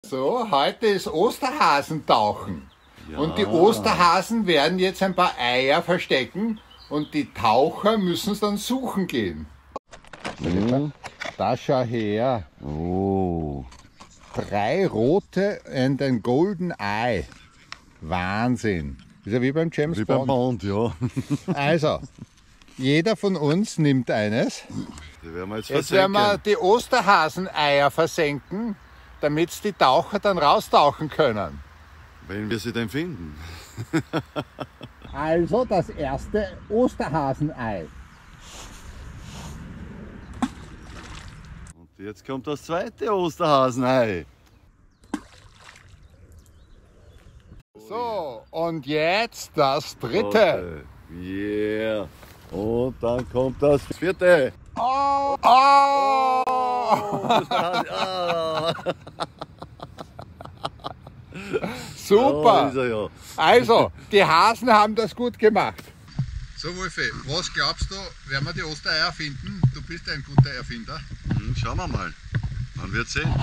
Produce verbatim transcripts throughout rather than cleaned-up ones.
So, heute ist Osterhasentauchen. Ja. Und die Osterhasen werden jetzt ein paar Eier verstecken und die Taucher müssen es dann suchen gehen. Mhm. Da schau her. Oh. Drei rote und ein Golden Eye. Wahnsinn. Ist ja wie beim James Wie Bond. beim Bond, ja. Also, jeder von uns nimmt eines. Die werden wir jetzt Jetzt werden wir versenken. die Osterhaseneier versenken, damit die Taucher dann raustauchen können. Wenn wir sie denn finden. Also das erste Osterhasenei. Und jetzt kommt das zweite Osterhasenei. So, und jetzt das dritte. Yeah. Und dann kommt das vierte. Oh, oh. Ah. Super. Da ist er ja. Also, die Hasen haben das gut gemacht. So Wolfi, was glaubst du, werden wir die Ostereier finden? Du bist ein guter Erfinder. Hm, schauen wir mal. Man wird sehen.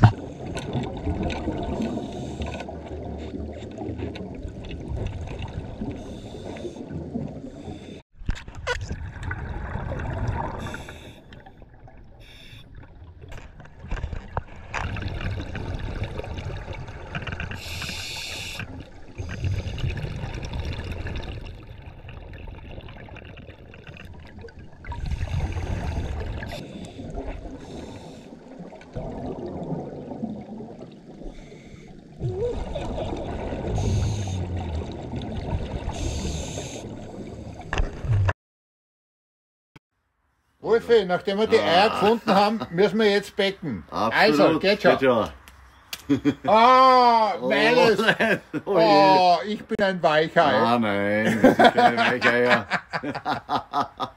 Wolfi, nachdem wir die Eier gefunden haben, müssen wir jetzt becken. Absolut. Also, geht schon. Geht ja. Oh, meines. nein. Oh, je. Oh, ich bin ein Weichei. Ah nein, das sind keine Weicheier.